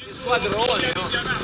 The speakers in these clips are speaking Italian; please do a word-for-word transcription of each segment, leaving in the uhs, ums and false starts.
Che squadrone, no?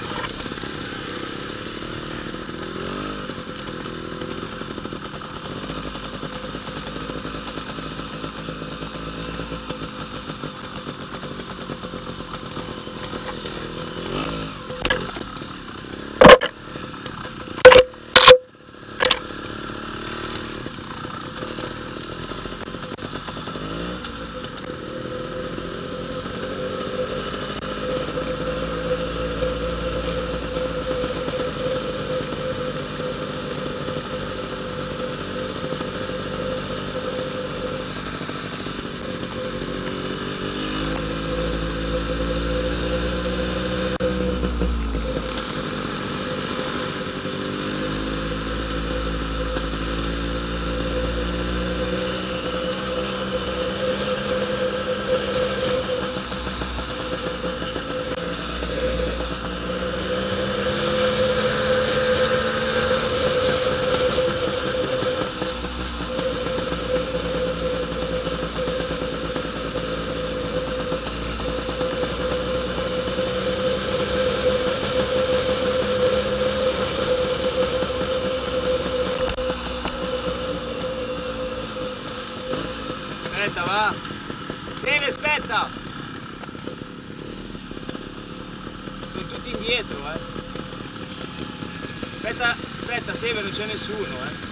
Aspetta, va! Bene, aspetta! Sono tutti indietro, eh! Aspetta, aspetta, Severo, non c'è nessuno, eh!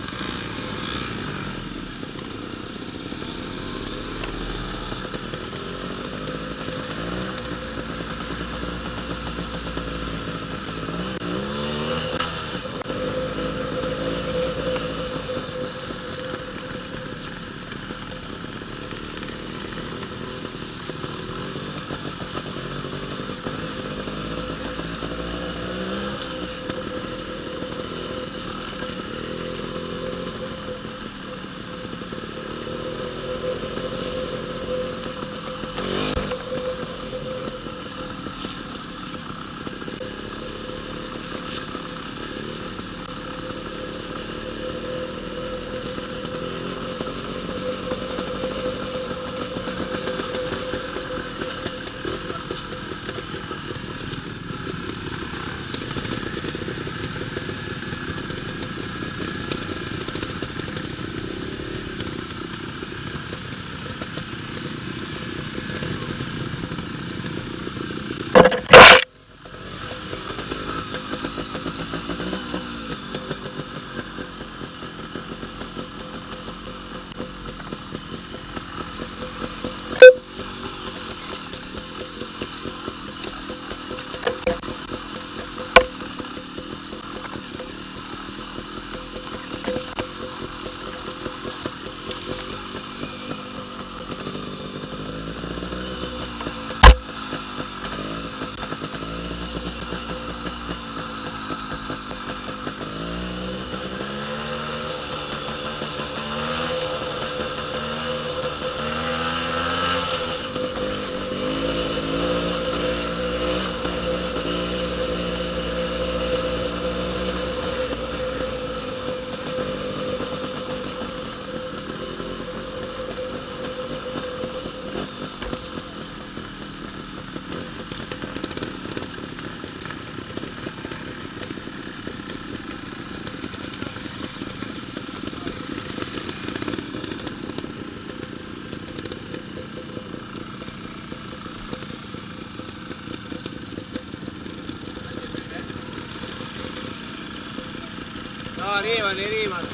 No, arrivano, arrivano.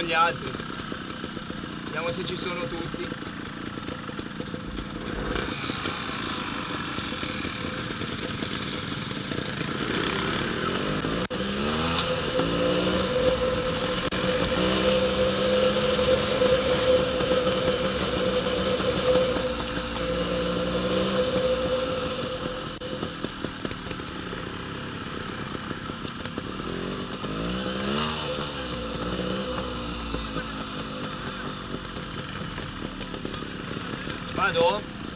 Vediamo gli altri. Vediamo se ci sono tutti. Vado?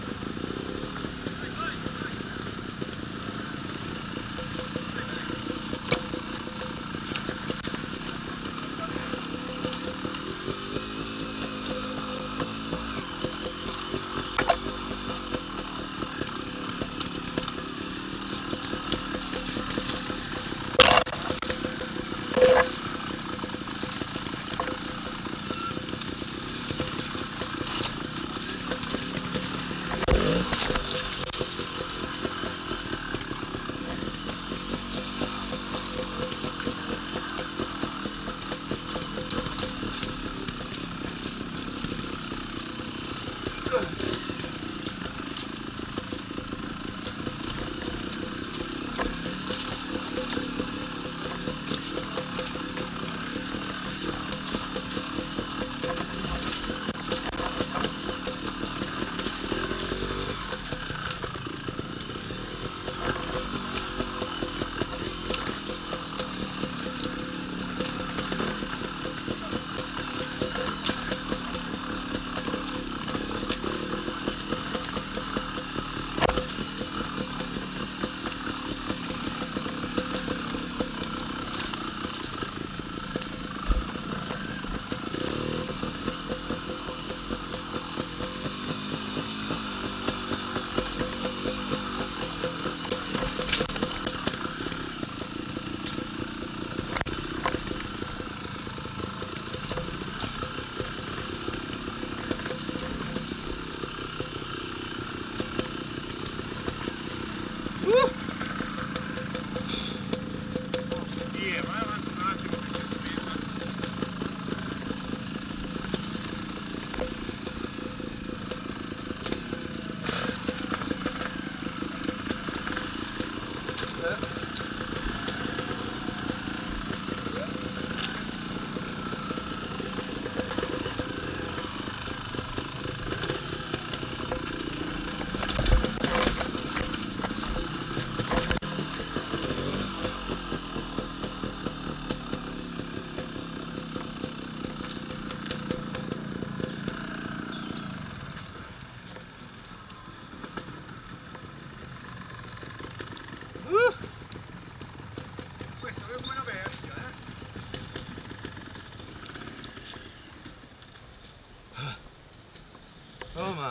Oh mamma.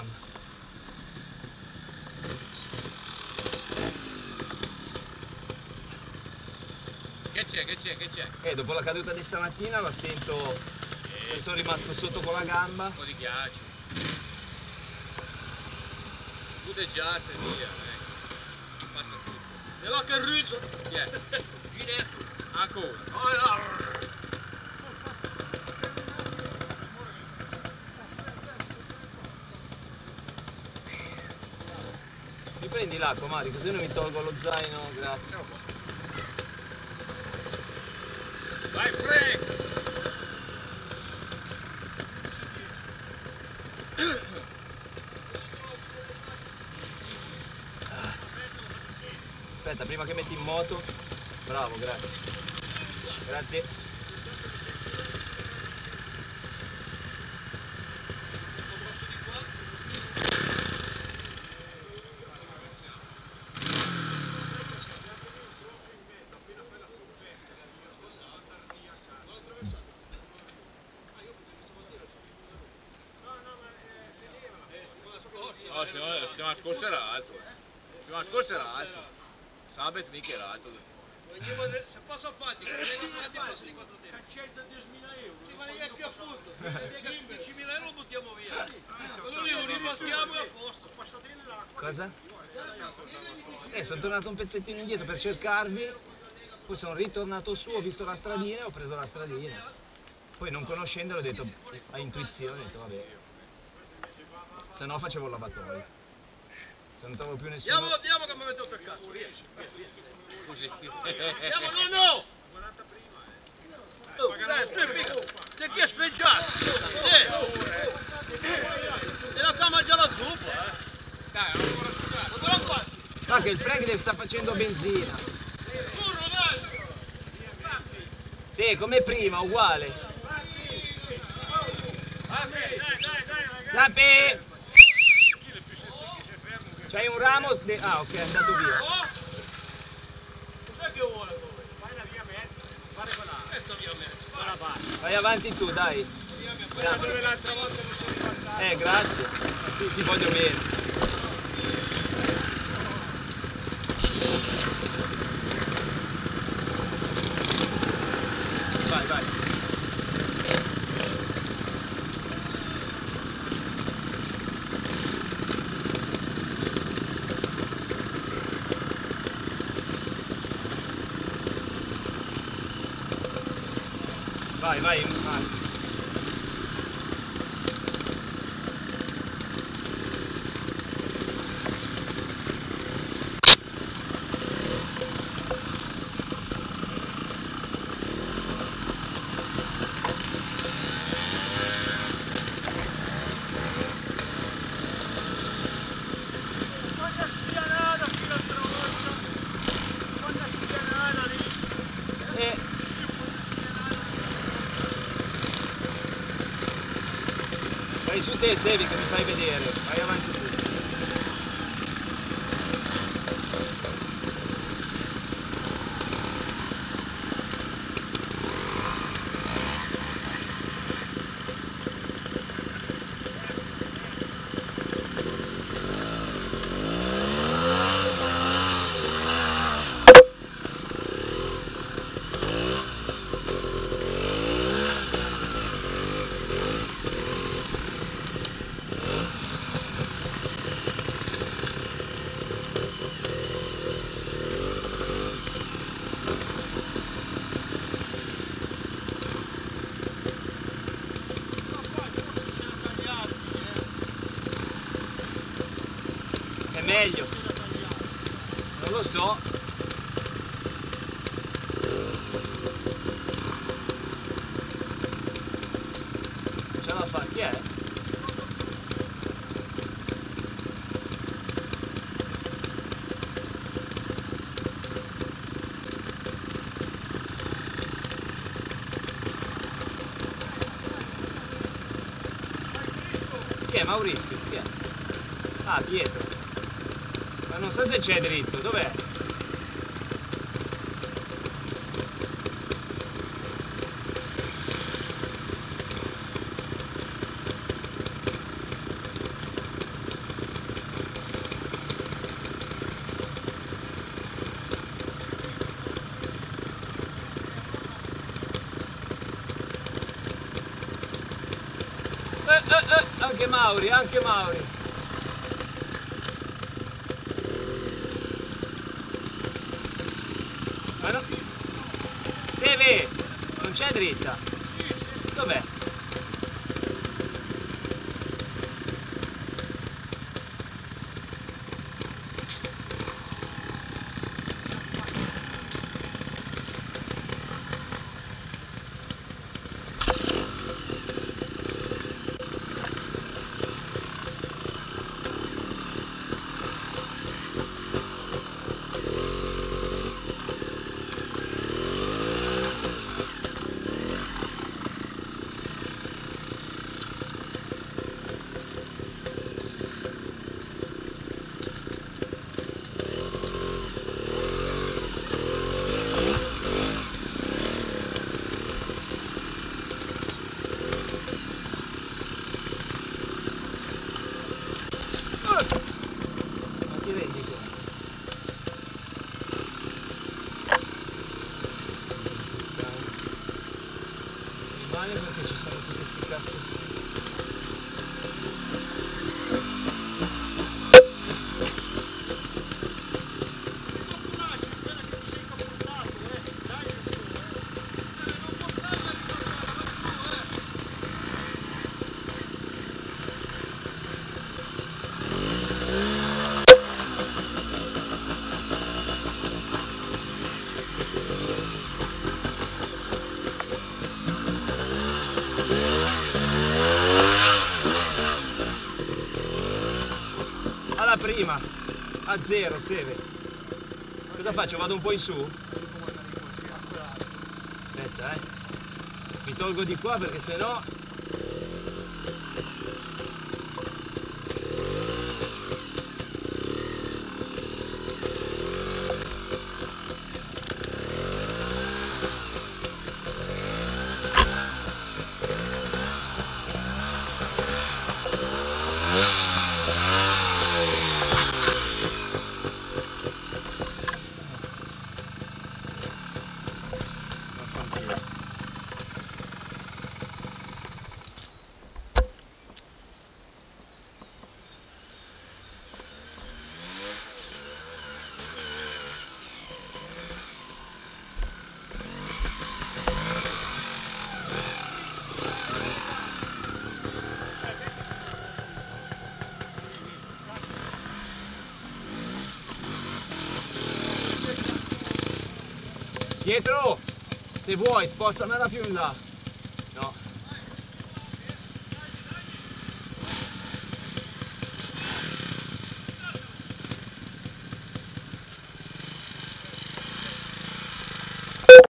Che c'è, che c'è, che c'è? Eh, dopo la caduta di stamattina la sento Eh, e sono rimasto sotto con la gamba. un po' di ghiaccio. Budeggiate via, ecco. Passa tutto. E là che rito! Chi è? Ancora. Oh, no. Mi prendi l'acqua, Mario, così non mi tolgo lo zaino, grazie. Vai Frank! Aspetta, prima che metti in moto. Bravo, grazie. Grazie. No, la settimana scorsa era alto. La settimana scorsa era alto. Sabato mica era alto. Se posso fare, che posso di quattro tempi. centodiecimila euro. Sì, ma neanche appunto. Se diecimila euro lo buttiamo via. Allora li ribattiamo e a posto. Passatene l'acqua. Cosa? Eh, sono tornato un pezzettino indietro per cercarvi, poi sono ritornato su, ho visto la stradina e ho preso la stradina. Poi non conoscendolo ho detto, a intuizione, ho detto vabbè, se no facevo il lavatoio. Se non trovo più nessuno... Andiamo, andiamo che mi avete rotto il cazzo, via. Così. Andiamo, no, no! Oh, dai, su, pico. Sei chi è sfreggiato? Sì. E la cama già la zuppa, eh. Dai, non ancora asciugato. Cosa l'ho fatto? Ah, che il Frank sta facendo benzina. Curro, dai! Sì, come prima, uguale. Dai, dai, dai, Zampi! C'hai un ramo... De... Ah, ok, è andato via. Oh! Cos'è che vuole voi? Fai la via mezza. Fare quella. Questa via mezza. Quella parte. Vai avanti tu, dai. Quella dove l'altra volta mi sono ribaltato. Eh, grazie. Ti, ti voglio bene. Vai, vai. Vai, vai, vai. E... Vai su te, Sevi, che mi fai vedere. Vai avanti tu. È meglio. Non lo so. Ce la fa, chi è? Chi è Maurizio? Chi è? Ah, Pietro. Ma non so se c'è dritto, dov'è? Eh, eh, eh, anche Mauri, anche Mauri. Ma no... Seve! Non c'è dritta. Dov'è? Ma ti rendi conto? Rimane perché ci sono tutti questi cazzo. Alla prima, a zero, Seve. Cosa faccio? Vado un po' in su? Aspetta, eh. Mi tolgo di qua perché sennò... Pietro, se vuoi, spostamela più in là. No.